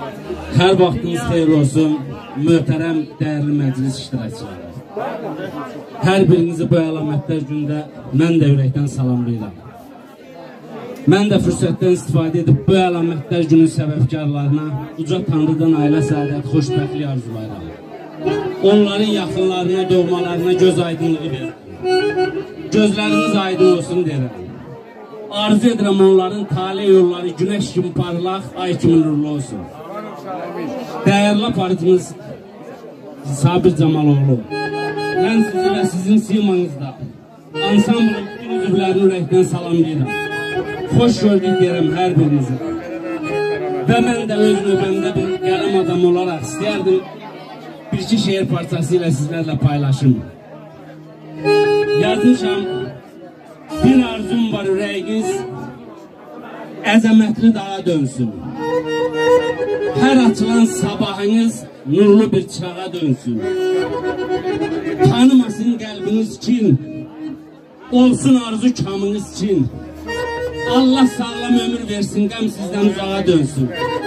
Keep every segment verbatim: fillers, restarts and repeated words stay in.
Hər vaxtınız xeyir olsun, möhtərəm, dəyərli məclis iştirakçıları. Hər birinizi bu əlamətlər gündə mən də ürəkdən salamlayıram. Mən də fürsətdən istifadə edib bu əlamətlər günün səbəbkarlarına uca Tanrıdan ailə səadət, xoşbəxtlik arzulayıram. Onların yaxınlarına, doğmalarına göz aydınlığı verir. Gözləriniz aydın olsun deyirəm. Arzu edirəm onların talih yolları günəş kimi parlaq, ay kimi nurlu olsun. Dəyərli aparıcımız Sabir Camaloğlu, mən sizi və sizin simanızda ansamblın bütün üzvlərini ürəkdən salamlayıram. Xoş gördük deyirəm hər birinizi. Və mən də öz növbəmdə bir qələm adam olaraq istəyərdim bir-iki şeir parçası ilə sizlərlə paylaşım. Yazmışam, bir arzum var ürəyiniz əzəmətli dağa dönsün. Hər açılan sabahınız nurlu bir çırağa dönsün. Tanımasın qəlbiniz kin, olsun arzu kamınız kin. Allah sağlam ömür versin, qəm sizdən uzağa dönsün.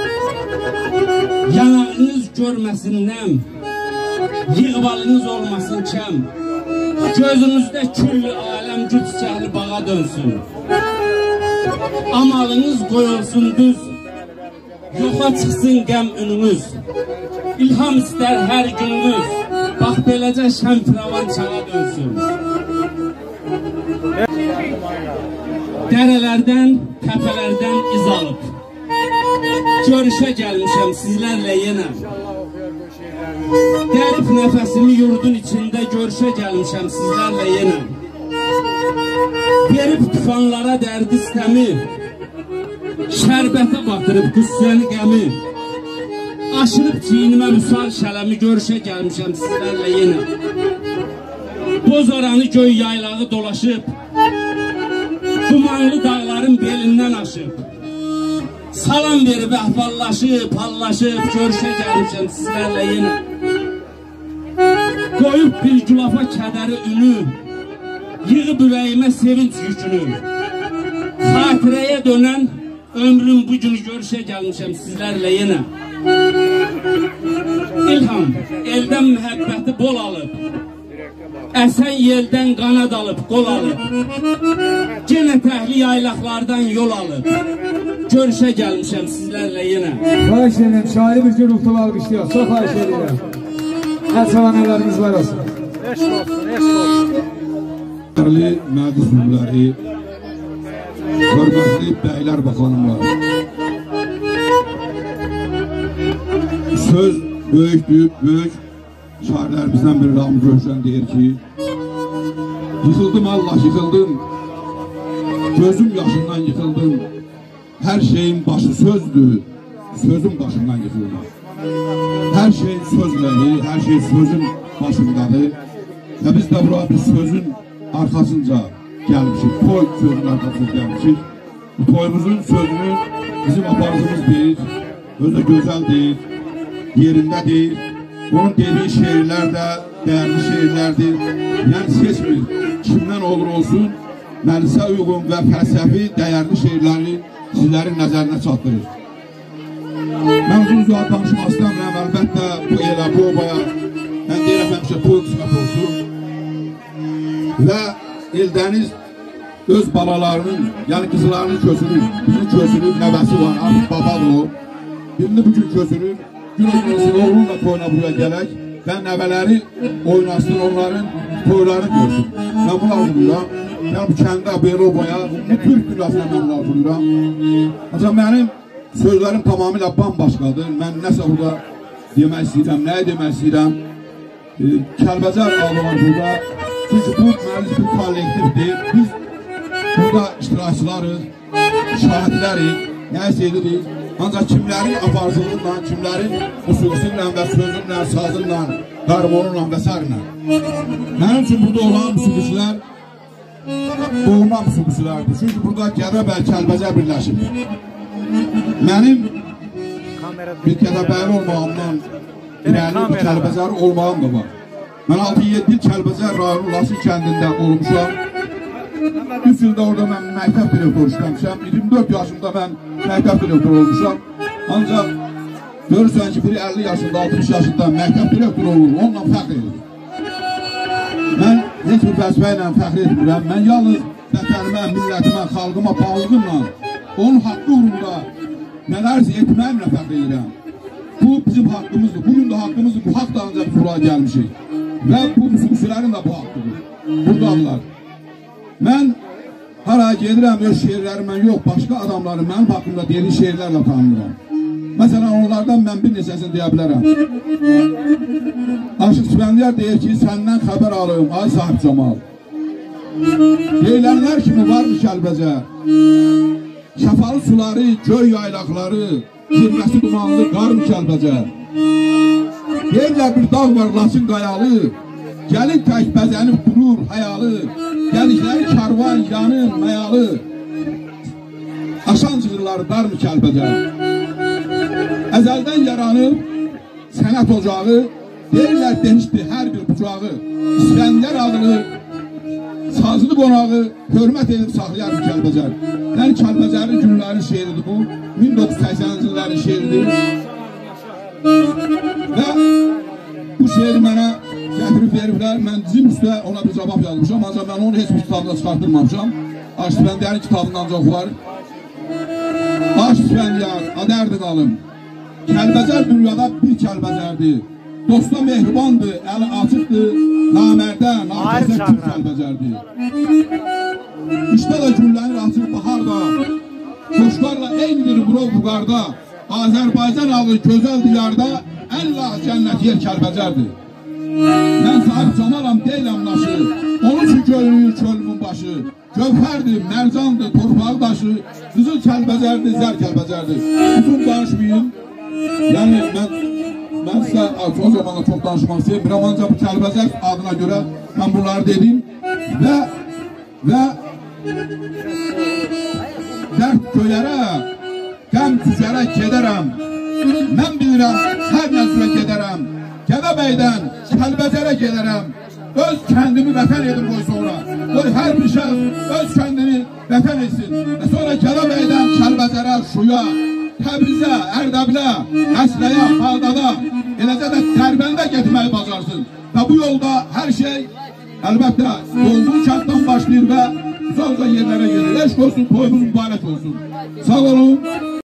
Yanağınız görməsin nəm, yığvalınız olmasın kəm. Gözünüzdə küllü aləm gül çiçəkli bağa dönsün. Amalınız qoyulsun düz, yoxa çıxsın qəm ününüz. İlham istər hər gününüz, bax beləcə şəm firavan çağa dönsün. Dərələrdən, təpələrdən iz alıb görüşə gəlmişəm sizlərlə yenə. Dərib nəfəsimi yurdun içində görüşə gəlmişəm sizlərlə yenə. Verib tufanlara dərdi istəmi, şərbətə batırıb qüssəni qəmi, aşırıb çiynimə müsal şələmi görüşə gəlmişəm sizlərlə yenə. Boz oranı göy yaylağı dolaşıb, dumanlı dağların belindən aşıb, salam verib əhvallaşıb, hallaşıb, görüşə gəlmişəm sizlərlə yenə. Qoyub bir gülafa kədəri ünü, yığıb ürəyimə sevinç yükünü. Xatirəyə dönən ömrüm bu günü görüşə gəlmişəm sizlərlə yenə. İlham, eldən mühəbbəti bol alıb, əsən yeldən qanad alıb, qol alıb, genə təhli yaylaqlardan yol alıb, görüşə gəlmişəm sizlərlə yenə. Xahiş edirəm, şairi bir gürültülü alqışlayaq, çox xahiş edirəm. Hər çavanələriniz var olsun. Eşq olsun, eşq olsun. Dəyərli məclis üzvləri, hörmətli bəylər və xanımlar, söz böyükdür, böyük şairlərimizdən biri Ramuz Rövşən deyir ki, yıxıldım Allah, yıxıldım, gözüm yaşından yıxıldım, hər şeyin başı sözdür, sözün başından yıxıldım. Hər şey sözlədir, hər şey sözün başındadır və biz də bura bir sözün arxasınca gəlmişik, toy sözün arxasınca gəlmişik. Bu toyumuzun sözünü bizim aparıcımız deyir, özü gözəldir, yerindədir. Onun dediği şeirlər də dəyərli şeirlərdir. Yəni seçmir, kimdən olur olsun, məlisə uyğun və fəlsəfi dəyərli şeirləri sizlərin nəzərinə çatdırır. Mən uzun uzun danışmaq istəmirəm, əlbəttə bu elə, bu obaya, mən deyirəm həmişə toy qısmət olsun. Və Eldəniz öz balalarının, yəni qızlarının kösünür, birini kösünür, nəvəsi var, artıq babadır o. Birini bugün kösünür, gün olmasın, oğlunla toyuna buraya gələk və nəvələri oynasın, onların toylarını görsün. Mən bunu arzulayıram. Yəni bu kəndə, belə obaya, bu Türk dünyasına mən bunu arzulayıram. Ancaq mənim sözlərim tamamilə bambaşqadır. Mən nəsə burada demək istəyirəm, nəyə demək istəyirəm. E, Kəlbəcər adı var burada. Çünki bu məclis bir kollektivdir. Biz burada iştirakçılarız, şahidlərik, nəyisə edirik. Ancaq kimlərin aparıcılığıyla, kimlərin musiqisiyle və sözünlə, sazınla, qarmonunla və s. Mənim üçün burada olan musiqisilər doğma musiqisilərdir. Çünki burada Gədəbəy, Kəlbəcər birləşib. Mənim bir Gədəbəyli olmağımdan irəli bir Kəlbəcər olmağım da var. Mən altı yeddi il Kəlbəcər rayonu Laçın kəndində olmuşam. üç ildə orada mən məktəb direktoru işləmişəm. iyirmi dörd yaşımda mən məktəb direktoru olmuşam. Ancaq görürsən ki, biri əlli yaşında, altmış yaşında məktəb direktoru olur, onunla fəxr edir. Mən heç bir vəzifə ilə fəxr etmirəm. Mən yalnız vətənimə, millətimə, xalqıma bağlılığımla, onun haqqı uğrunda nələrsə etməyimlə fəxr edirəm. Bu bizim haqqımızdır. Bugün də haqqımızdır. Bu haqq da ancaq biz buraya gəlmişik. Və bu müsülsülərin də bu haqqıdır. Buradadırlar. Mən haraya gedirəm, öz şeirlərimlə yox, başqa adamları mənim haqqımda deyili şeirlərlə tanınıram. Məsələn, onlardan mən bir neçəsini deyə bilərəm. Aşıq Sifəndiyar deyir ki, səndən xəbər alım, ay sahib Camal. Deyilənlər kimi varmış Kəlbəcər. Şəfalı suları, göy yaylaqları, zirvəsi dumanlı, qarım Kəlbəcər. Deyirlər bir dağ var, Laçın qayalı, gəlin tək bəzənib durur həyalı, gəlikləri karvan, yanın, məyalı, aşan çığırları darmı Kəlbəcər. Əzəldən yaranıb sənət ocağı, deyirlər demişdi hər bir bucağı, İskəndər adını, sazlı qonağı hörmət edib saxlayar bu Kəlbəcər. Yəni Kəlbəcərin günlərin şeiridir bu, min doqquz yüz səksənci illərin şeiridir. Və bu şeiri mənə gətirib veriblər, mən dizim üstə ona bir cavab yazmışam, ancaq mən onu heç bir kitabda çıxartdırmamışam. Aşıq Sifəndiyarın kitabından ancaq var. Aşıq Sifəndiyar, adərdi qalım. Kəlbəcər dünyada bir Kəlbəcərdir. Dosta mehribandır, əli açıqdır, namərdə, nakəsə kim Kəlbəcərdir. İşdə də günlənir açıq baharda, qoşqarla eynidir burov buqarda, Azərbaycan adı gözəl diyarda, əllah cənnət yer Kəlbəcərdir. Mən sahib Camalam deyiləm naşı, onun ki gölünür kölümün başı, gövhərdir, mərcandır, torpağı daşı, qızıl Kəlbəcərdir, zər Kəlbəcərdir. Uzun danışmayayım, yəni mən Mən sizə o zamanda çox danışmaq istəyirəm, ancaq bu Kəlbəcər adına görə mən bunları dedim və və dərd göyərə, qəm tüzərə gedərəm, mən bilirəm, hər nəzrə gedərəm, Gədəbəydən Kəlbəcərə gedərəm, öz kəndimi vətən edim qoy sonra, qoy hər bir şəxs öz kəndini vətən etsin və sonra Gədəbəydən Kəlbəcərə, Şuya, Təbrizə, Ərdəbilə, Əsləyə, Bağdada, eləcə də Dərbəndə getməyi bacarsın. Və bu yolda hər şey əlbəttə olduğu kənddən başlayır və uzaq-uzaq yerlərə gedir. Eşq olsun, toyumuz mübarək olsun. Sağ olun.